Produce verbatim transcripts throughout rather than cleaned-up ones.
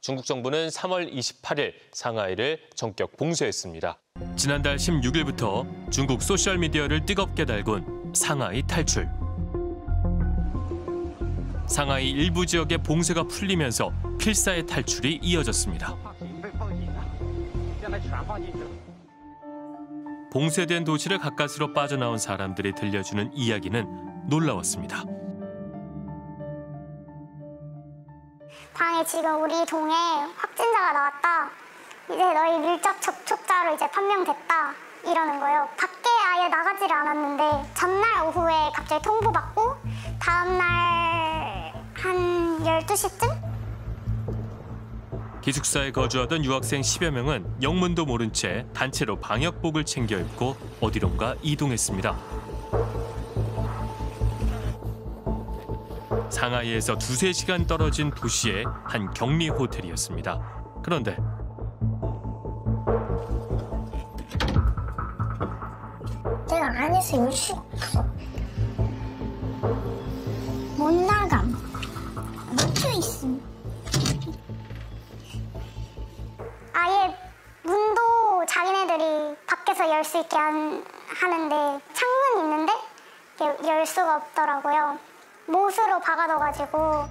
중국 정부는 삼월 이십팔일 상하이를 전격 봉쇄했습니다. 지난달 십육일부터 중국 소셜미디어를 뜨겁게 달군 상하이 탈출. 상하이 일부 지역의 봉쇄가 풀리면서 필사의 탈출이 이어졌습니다. 봉쇄된 도시를 가까스로 빠져나온 사람들이 들려주는 이야기는 놀라웠습니다. 방에 지금 우리 동에 확진자가 나왔다. 이제 너희 밀접 접촉자로 이제 판명됐다. 이러는 거예요. 밖에 아예 나가지를 않았는데 전날 오후에 갑자기 통보받고 다음날 한 열두 시쯤? 기숙사에 거주하던 유학생 십여 명은 영문도 모른 채 단체로 방역복을 챙겨 입고 어디론가 이동했습니다. 상하이에서 두세 시간 떨어진 도시의 한 격리 호텔이었습니다. 그런데 내가 안에서 열 수가 없어. 못 나감. 묻혀 있음. 아예 문도 자기네들이 밖에서 열 수 있게 한, 하는데 창문이 있는데 열 수가 없더라고요. 못으로 박아둬가지고.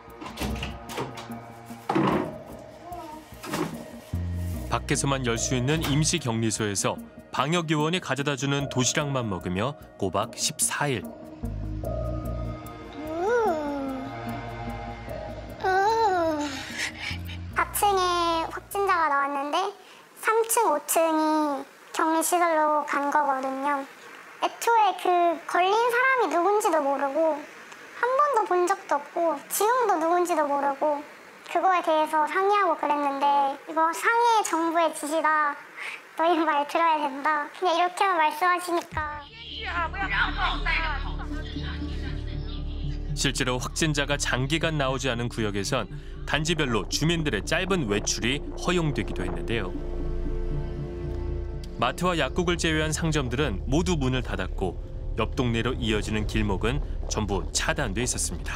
밖에서만 열 수 있는 임시 격리소에서 방역요원이 가져다주는 도시락만 먹으며 꼬박 십사일. 사 층에 확진자가 나왔는데 삼 층, 오 층이 격리시설로 간 거거든요. 애초에 그 걸린 사람이 누군지도 모르고 한 번도 본 적도 없고 지금도 누군지도 모르고 그거에 대해서 상의하고 그랬는데 이거 상해 정부의 지시다. 너희 말 들어야 된다. 그냥 이렇게만 말씀하시니까. 실제로 확진자가 장기간 나오지 않은 구역에선 단지별로 주민들의 짧은 외출이 허용되기도 했는데요. 마트와 약국을 제외한 상점들은 모두 문을 닫았고 옆 동네로 이어지는 길목은 전부 차단돼 있었습니다.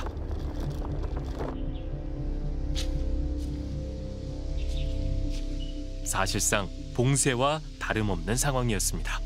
사실상 봉쇄와 다름없는 상황이었습니다.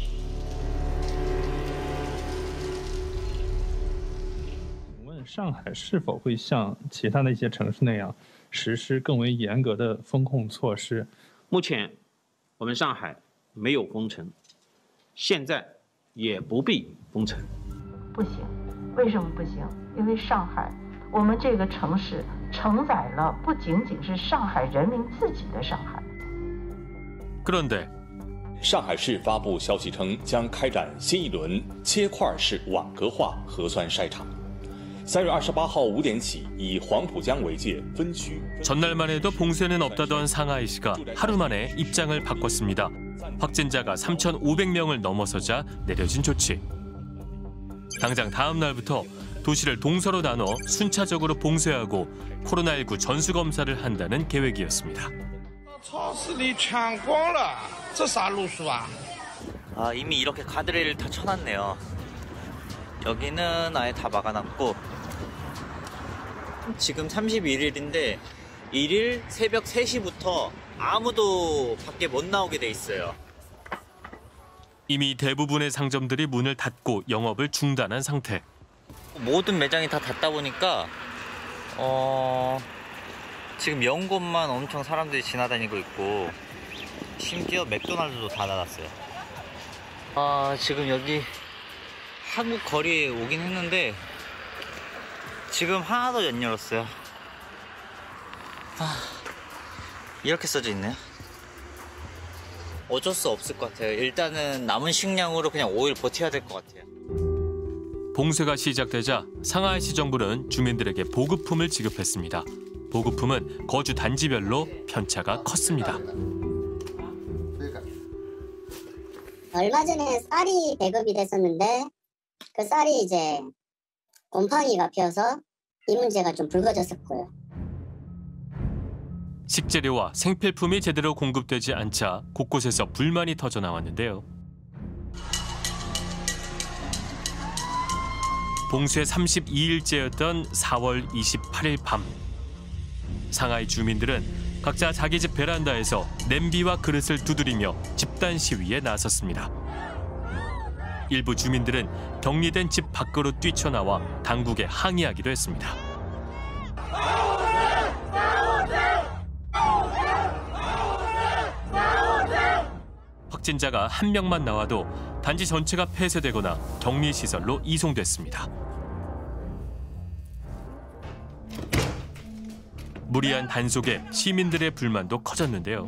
上海是否会像其他的一些城市那样实施更为严格的风控措施？ 目前，我们上海没有封城，现在也不必封城。 不行，为什么不行？因为上海，我们这个城市承载了不仅仅是上海人民自己的上海。 그런데 上海市发布消息称，将开展新一轮切块式网格化核酸筛查。 三月二十八号五点起，以黄浦江为界分区。 전날만 해도 봉쇄는 없다던 상하이시가 하루 만에 입장을 바꿨습니다. 확진자가 삼천오백 명을 넘어서자 내려진 조치. 당장 다음 날부터 도시를 동서로 나눠 순차적으로 봉쇄하고 코로나십구 전수검사를 한다는 계획이었습니다. 超市里抢光了，这啥路数啊？ 아, 이미 이렇게 가드레일을 다 쳐놨네요. 여기는 아예 다 막아놨고 지금 삼십일일인데 일일 새벽 세 시부터 아무도 밖에 못 나오게 돼 있어요. 이미 대부분의 상점들이 문을 닫고 영업을 중단한 상태. 모든 매장이 다 닫다 보니까 어... 지금 연곳만 엄청 사람들이 지나다니고 있고 심지어 맥도날드도 다 닫았어요. 아, 지금 여기 한국 거리에 오긴 했는데 지금 하나도 안 열었어요. 아, 이렇게 써져 있네요. 어쩔 수 없을 것 같아요. 일단은 남은 식량으로 그냥 오 일 버텨야 될 것 같아요. 봉쇄가 시작되자 상하이시 정부는 주민들에게 보급품을 지급했습니다. 보급품은 거주 단지별로 편차가 컸습니다. 얼마 전에 쌀이 배급이 됐었는데 그 쌀이 이제 곰팡이가 피어서 이 문제가 좀 불거졌었고요. 식재료와 생필품이 제대로 공급되지 않자 곳곳에서 불만이 터져 나왔는데요. 봉쇄 삼십이일째였던 사월 이십팔일 밤. 상하이 주민들은 각자 자기 집 베란다에서 냄비와 그릇을 두드리며 집단 시위에 나섰습니다. 일부 주민들은 격리된 집 밖으로 뛰쳐나와 당국에 항의하기도 했습니다. 확진자가 한 명만 나와도 단지 전체가 폐쇄되거나 격리시설로 이송됐습니다. 무리한 단속에 시민들의 불만도 커졌는데요.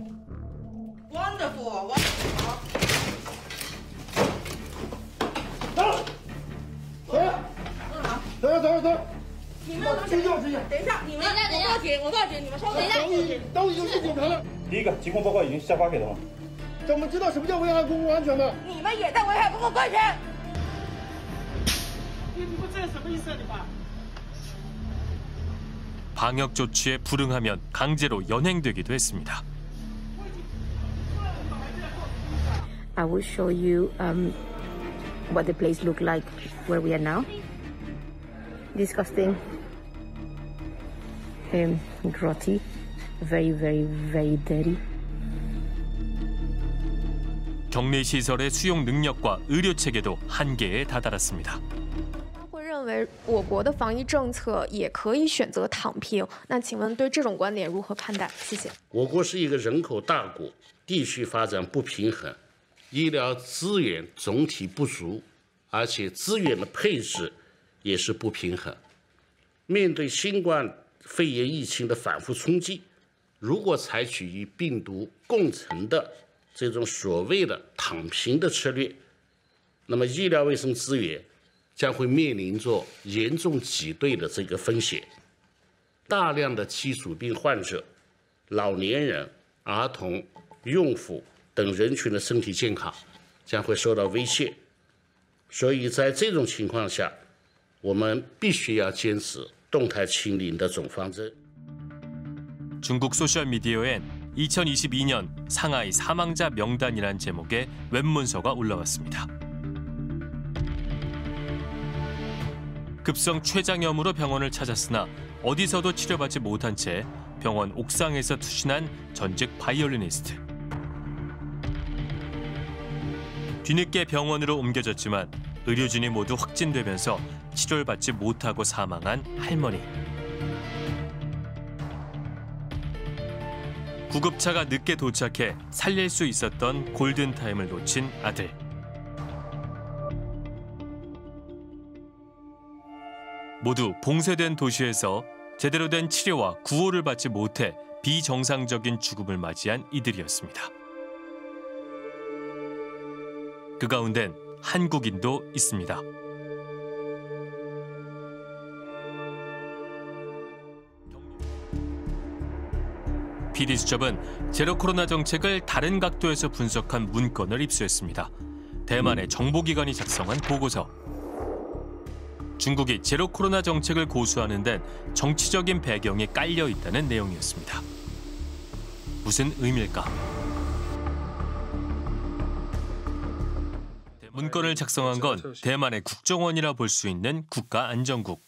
第一个，疾控报告已经下发给了吗？怎么知道什么叫危害公共安全呢？你们也在危害公共安全。你们这什么意思啊？你们？ 방역 조치에 불응하면 강제로 연행되기도 했습니다. I will show you um, what the place look like where we are now. Disgusting, um, grotty, very, very, very dirty. 격리 시설의 수용 능력과 의료 체계도 한계에 다다랐습니다. 认为我国的防疫政策也可以选择躺平，那请问对这种观点如何看待？谢谢。 我国是一个人口大国，地区发展不平衡，医疗资源总体不足，而且资源的配置也是不平衡。面对新冠肺炎疫情的反复冲击，如果采取与病毒共存的这种所谓的躺平的策略，那么医疗卫生资源 将会面临着严重挤兑的这个风险，大量的基础病患者、老年人、儿童、孕妇等人群的身体健康将会受到威胁。所以在这种情况下，我们必须要坚持动态清零的总方针。 중국 소셜미디어엔 이천이십이 년 상하이 사망자 명단이란 제목의 웹문서가 올라왔습니다. 급성 췌장염으로 병원을 찾았으나 어디서도 치료받지 못한 채 병원 옥상에서 투신한 전직 바이올리니스트. 뒤늦게 병원으로 옮겨졌지만 의료진이 모두 확진되면서 치료를 받지 못하고 사망한 할머니. 구급차가 늦게 도착해 살릴 수 있었던 골든타임을 놓친 아들. 모두 봉쇄된 도시에서 제대로 된 치료와 구호를 받지 못해 비정상적인 죽음을 맞이한 이들이었습니다. 그 가운데는 한국인도 있습니다. 피디수첩은 제로 코로나 정책을 다른 각도에서 분석한 문건을 입수했습니다. 대만의 정보기관이 작성한 보고서. 중국이 제로 코로나 정책을 고수하는 데는 정치적인 배경이 깔려 있다는 내용이었습니다. 무슨 의미일까? 문건을 작성한 건 대만의 국정원이라 볼 수 있는 국가안전국.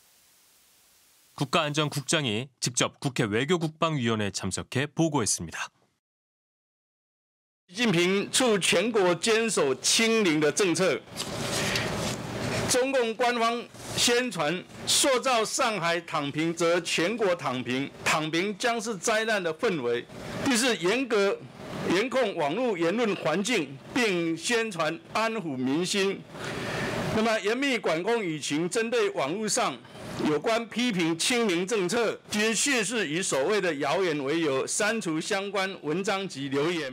국가안전국장이 직접 국회 외교국방위원회에 참석해 보고했습니다. 习近平促全国坚守清零的政策。 中共官方宣传塑造上海躺平，则全国躺平，躺平将是灾难的氛围。第四，严格严控网络言论环境，并宣传安抚民心。那么，严密管控疫情，针对网络上有关批评清零政策，皆蓄是以所谓的谣言为由，删除相关文章及留言。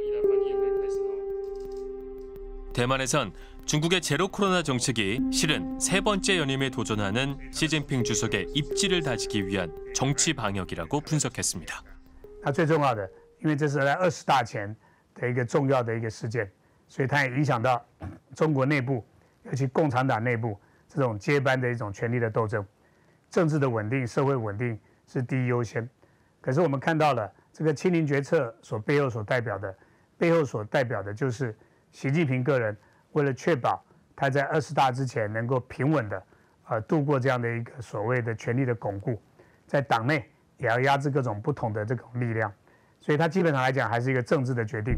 대만에선 중국의 제로 코로나 정책이 실은 세 번째 연임에 도전하는 시진핑 주석의 입지를 다지기 위한 정치 방역이라고 분석했습니다. 那最重要的，因为这是在二十大前的一个重要的一个事件，所以它也影响到中国内部，尤其共产党内部这种接班的一种权力的斗争。政治的稳定、社会稳定是第一优先。可是我们看到了这个清零决策所背后所代表的，背后所代表的就是习近平个人为了确保他在二十大之前能够平稳的呃度过这样的一个所谓的权力的巩固，在党内也要压制各种不同的这种力量，所以它基本上来讲还是一个政治的决定。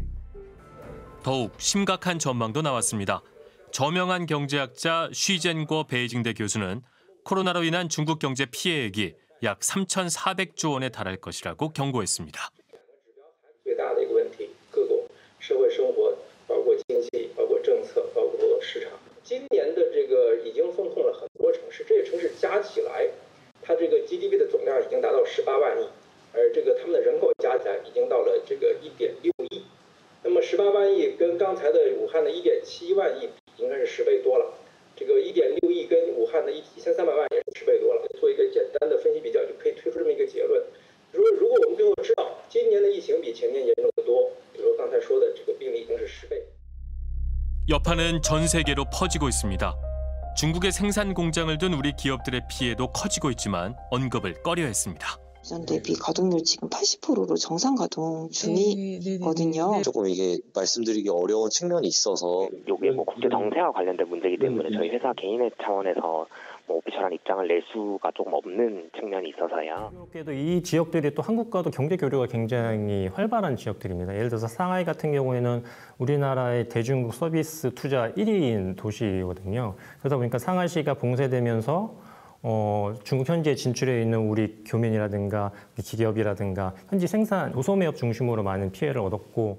더욱 심각한 전망도 나왔습니다. 저명한 경제학자 쉬젠궈 베이징대 교수는 코로나로 인한 중국 경제 피해액이 약 삼천사백조 원에 달할 것이라고 경고했습니다. 最大的一个问题，各种社会生活，包括经济，包括政策，包括市场。今年的这个已经封控了很多城市，这些城市加起来，它这个 G D P 的总量已经达到十八万亿，而这个他们的人口加起来已经到了这个一点六亿。那么十八万亿跟刚才的武汉的一点七万亿应该是十倍多了，这个一点六亿跟武汉的一一千三百万也是十倍多了。做一个简单的分析比较，就可以推出这么一个结论。 如果如果我们最后知道今年的疫情比前年严重得多，比如刚才说的这个病例已经是十倍。 여파는 전 세계로 퍼지고 있습니다. 중국에 생산 공장을 둔 우리 기업들의 피해도 커지고 있지만 언급을 꺼려했습니다. 전 대비 가동률 지금 팔십 퍼센트로 정상 가동 중이거든요. 조금 이게 말씀드리기 어려운 측면이 있어서 이게 뭐 국제 정세와 관련된 문제이기 때문에 저희 회사 개인의 차원에서 뭐 오피셜한 입장을 낼 수가 조금 없는 측면이 있어서요. 그래도 이 지역들이 또 한국과도 경제 교류가 굉장히 활발한 지역들입니다. 예를 들어서 상하이 같은 경우에는 우리나라의 대중국 서비스 투자 일 위인 도시거든요. 그러다 보니까 상하이시가 봉쇄되면서 어, 중국 현지에 진출해 있는 우리 교민이라든가 기업이라든가 현지 생산 도소매업 중심으로 많은 피해를 얻었고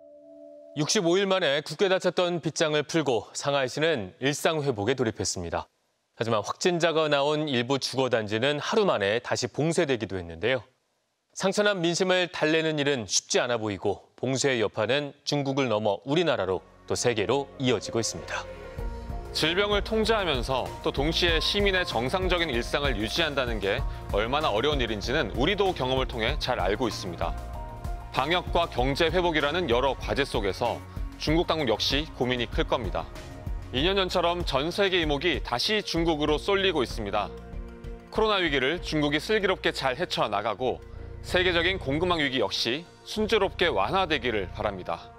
육십오 일 만에 굳게 닫혔던 빗장을 풀고 상하이시는 일상 회복에 돌입했습니다. 하지만 확진자가 나온 일부 주거단지는 하루 만에 다시 봉쇄되기도 했는데요. 상처난 민심을 달래는 일은 쉽지 않아 보이고 봉쇄의 여파는 중국을 넘어 우리나라로 또 세계로 이어지고 있습니다. 질병을 통제하면서 또 동시에 시민의 정상적인 일상을 유지한다는 게 얼마나 어려운 일인지는 우리도 경험을 통해 잘 알고 있습니다. 방역과 경제 회복이라는 여러 과제 속에서 중국 당국 역시 고민이 클 겁니다. 이 년 전처럼 전 세계 이목이 다시 중국으로 쏠리고 있습니다. 코로나 위기를 중국이 슬기롭게 잘 헤쳐나가고 세계적인 공급망 위기 역시 순조롭게 완화되기를 바랍니다.